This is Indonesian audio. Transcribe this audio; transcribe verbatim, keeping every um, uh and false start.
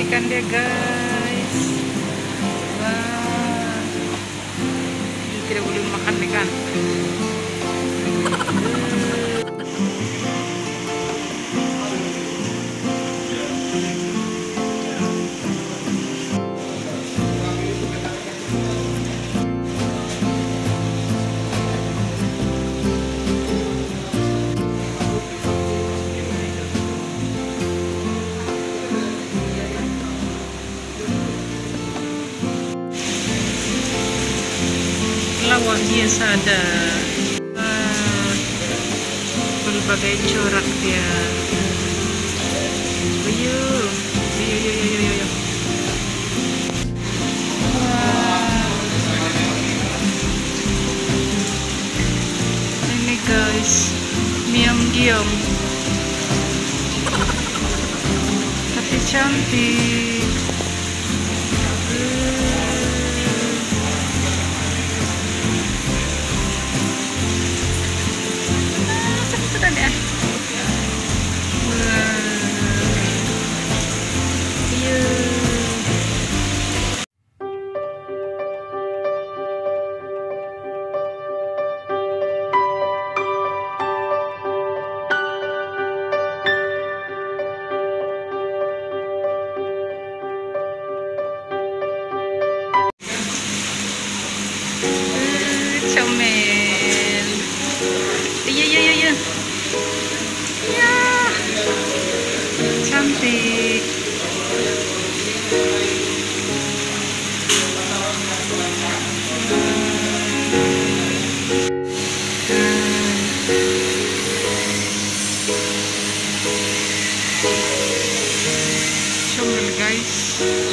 ikan dia guys. Wah, ini tidak boleh makan ikan. Lawak biasa ada, ah, berbagai corak dia. Ayo, ayo, ayo, ayo, ayo, ayo. Wah. Ini guys, miam diam, tapi cantik. Comel. Iya iya iya iya. Ya. Cantik. Comel guys.